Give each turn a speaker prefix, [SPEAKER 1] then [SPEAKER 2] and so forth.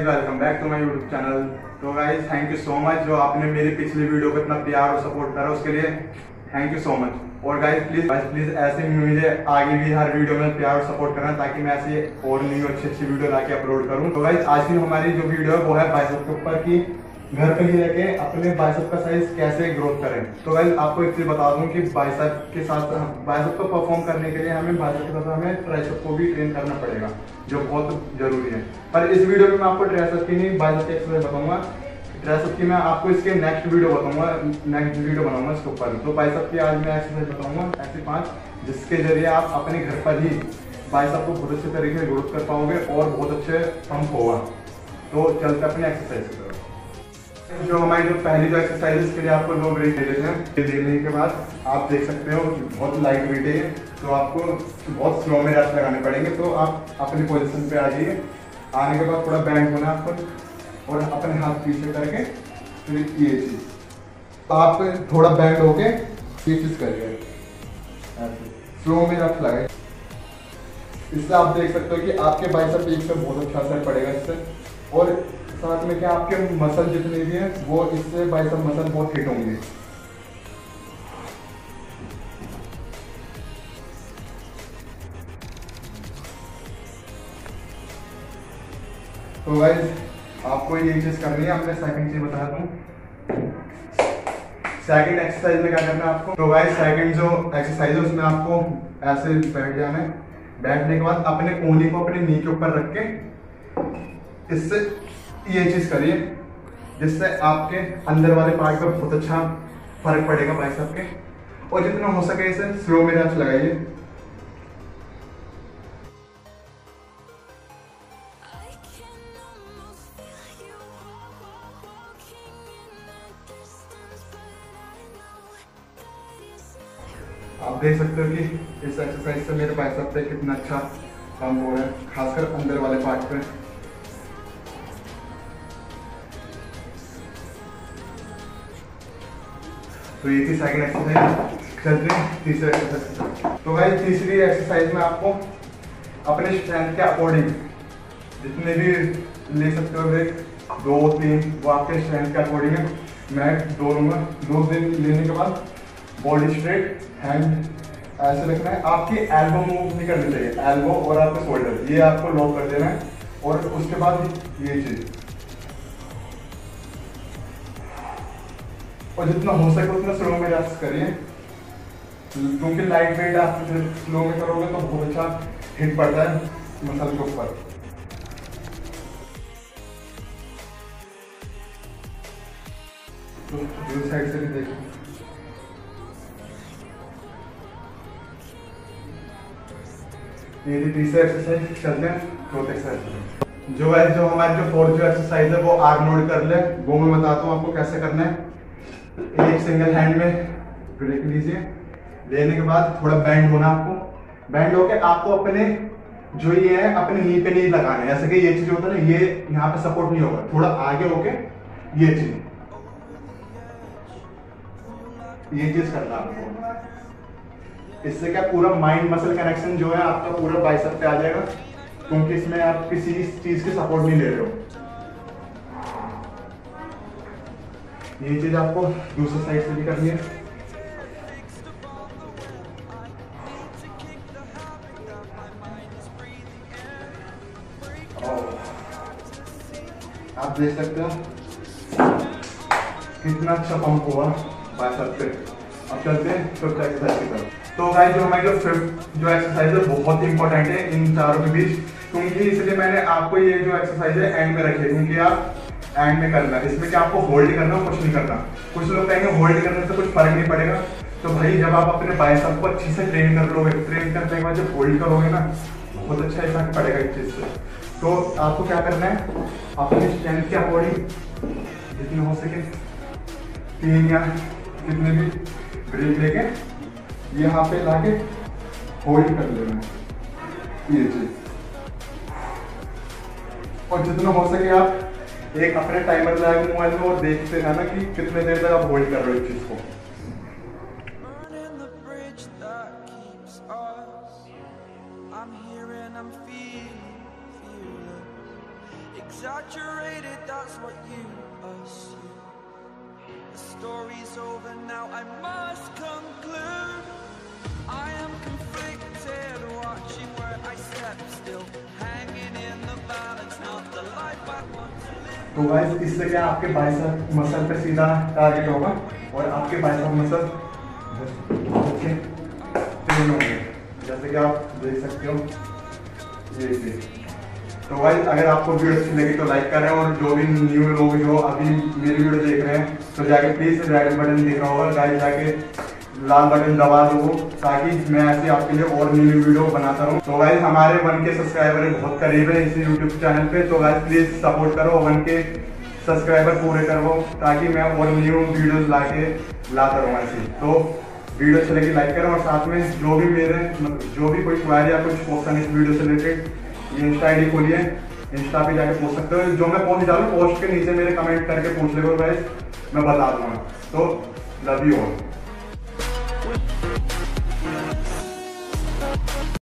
[SPEAKER 1] Welcome back to my YouTube channel. तो guys thank you so much जो आपने मेरी पिछली वीडियो को इतना प्यार और सपोर्ट करा, उसके लिए थैंक यू सो मच। और गाइस प्लीज ऐसे मुझे आगे भी हर वीडियो में प्यार और सपोर्ट करना, ताकि मैं ऐसी और न्यू अच्छी वीडियो लाके अपलोड करूँ। तो गाइस आज की हमारी जो वीडियो है वो है बाइसेप के ऊपर की घर पे ही रहके अपने बाइसेप का साइज कैसे ग्रोथ करें। तो गाइस आपको एक चीज बता दूं कि बाइसेप के साथ बाइसेप को परफॉर्म करने के लिए हमें बाइसेप के साथ हमें ट्राइसेप को भी ट्रेन करना पड़ेगा, जो बहुत जरूरी है। पर इस वीडियो में मैं आपको ट्राइसेप की नहीं बाइसेप की एक्सरसाइज बताऊंगा। ट्राइसेप की मैं आपको इसके नेक्स्ट वीडियो बताऊंगा, नेक्स्ट वीडियो बनाऊंगा इसके ऊपर। तो बाइसेप की आज मैं एक्सरसाइज बताऊंगा ऐसी 5, जिसके जरिए आप अपने घर पर ही बाइसेप को बहुत अच्छे तरीके से ग्रोथ कर पाओगे और बहुत अच्छे पंप होगा। तो चलते अपने एक्सरसाइज की तरफ। जो हमारी जो पहली जो एक्सरसाइज इसके लिए आपको लो ब्रेक ले लेते हैं। ये लेने के बाद आप देख सकते हो बहुत लाइट वेट है, तो आपको बहुत स्लो में रेस्ट लगाने पड़ेंगे। तो आप अपनी पोजीशन पे आ जाइए। आने के बाद थोड़ा बैंड होना आपको और अपने हाथ पीछे करके फिर ये चीज आप थोड़ा बैंड होके ये चीज करिए, स्लो में रेस्ट लगाए। इससे आप देख सकते हो कि आपके बाइसेप एक पे बहुत अच्छा असर पड़ेगा इससे, और साथ में क्या आपके मसल जितने भी हैं वो इससे बाइसेप मसल बहुत हिट होंगे। तो गाइस आपको ये चीज करनी है। आपने सेकंड चीज बताया दूं, सेकंड एक्सरसाइज में क्या करना है आपको। तो गाइस सेकंड जो एक्सरसाइज है उसमें आपको ऐसे बैठ जाना है। बैठने के बाद अपने कोहनी को अपने नी के ऊपर रख के इससे ये चीज करिए, जिससे आपके अंदर वाले पार्ट पर बहुत अच्छा फर्क पड़ेगा बाइसेप के। और जितना हो सके इसे स्लो में रेस्ट लगाइए। आप देख सकते हो कि इस एक्सरसाइज से मेरे बाइसेप पे कितना अच्छा काम हो रहा है, खासकर अंदर वाले पार्ट पे। तो ये थी सेकंड एक्सरसाइज। चलते हैं तीसरे एक्सरसाइज। तो भाई तीसरी एक्सरसाइज में आपको अपने स्ट्रेंथ के अकॉर्डिंग जितने भी ले सकते हो ब्रेक, 2 3 वो आपके स्ट्रेंथ के अकॉर्डिंग है। मैं 2 लूंगा। 2 दिन लेने के बाद बॉडी स्ट्रेट, हैंड ऐसे रखना है। आपकी एल्बो मूव नहीं करनी चाहिए, एल्बो और आपके शोल्डर ये आपको लॉक कर देना है। और उसके बाद ये चीज, और जितना हो सके उतना स्लो में रेस्ट करिए, क्योंकि लाइट वेट आप स्लो में करोगे तो बहुत अच्छा हिट पड़ता है मसल के ऊपर। तो दूसरी साइड से भी देखिए। ये तीसरा एक्सरसाइज। चलते हैं चौथे एक्सरसाइज। जो हमारी जो फोर्थ जो एक्सरसाइज है वो आर्नोल्ड कर ले, वो मैं बताता हूँ आपको कैसे करना है। एक सिंगल हैंड में ब्रेक लीजिए। लेने के बाद थोड़ा बैंड होना आपको। बैंड होके आपको अपने जो ये है अपने नी पे नहीं लगाना है। जैसे कि ये चीज होता है ना, ये यहाँ पे सपोर्ट नहीं होगा, थोड़ा आगे होके ये चीज करना आपको। इससे क्या पूरा माइंड मसल कनेक्शन जो है आपका पूरा बाइसेप पे आ जाएगा, क्योंकि इसमें आप किसी चीज की सपोर्ट नहीं ले रहे हो। ये चीज आपको दूसरी साइड से भी करनी है। आप देख सकते हो कितना अच्छा पंप हुआ बाइसेप पे। अब चलते हैं फिफ्थ एक्सरसाइज की तरफ। तो गाइस जो हमारी जो फिफ्थ जो एक्सरसाइज है बहुत इंपॉर्टेंट है इन चारों के बीच, क्योंकि इसलिए मैंने आपको ये जो एक्सरसाइज है एंड में रखी है, क्योंकि आप एंड में करना है। इसमें क्या आपको होल्ड करना, कुछ नहीं करना। कुछ लोग कहेंगे होल्ड करने से कुछ फर्क नहीं पड़ेगा। तो भाई जब आप अपने बाइसेप को अच्छे से ट्रेन कर लोगे, ट्रेन करने के बाद जब होल्ड करोगे ना, बहुत अच्छा इफेक्ट पड़ेगा इस चीज से। तो आपको क्या करना है, अपने स्ट्रेंथ के अकॉर्डिंग जितना हो सके 3 या कितने भी ब्रेक लेके यहाँ पे लाके होल्ड कर लेना है ये चीज। और जितना हो सके आप एक अपने टाइमर लगाए मोबाइल में और देखते रहना कि कितने देर तक आप होल्ड कर रहे हो इस चीज को।
[SPEAKER 2] exaggerated, that's what you assume. The story's over now, I must conclude. I am conflicted, watching where I step still, hanging in the balance, not the life I want to live.
[SPEAKER 1] तो guys इससे क्या आपके bicep muscle पे सीधा target होगा और आपके bicep muscle okay train होंगे, जैसे कि आप देख सकते हो ये। तो गाइस अगर आपको वीडियो अच्छी लगी तो लाइक करें, और जो भी न्यू लोग जो अभी मेरी वीडियो देख रहे हैं तो जाके प्लीज रेड बटन दिख रहा होगा गाइस, जाके लाल बटन दबा दो ताकि मैं ऐसे आपके लिए और न्यू वीडियो बनाता रहूं। तो गाइस हमारे 1K सब्सक्राइबर बहुत करीब है इस यूट्यूब चैनल पे, तो गाइस प्लीज सपोर्ट करो, 1K सब्सक्राइबर पूरे करो ताकि मैं और न्यू वीडियोस लाता रहूँ ऐसे। तो वीडियो अच्छी लगी लाइक करें, और साथ में जो भी कोई क्वेरी या कुछ क्वेश्चन इस वीडियो से रिलेटेड ये इंस्टा आईडी खोलिए, इंस्टा पे जाके पूछ सकते हो, जो मैं पोस्ट डालूं पोस्ट के नीचे मेरे कमेंट करके पूछ लेगा गाइस, मैं बता दूंगा। तो लव यू ऑल।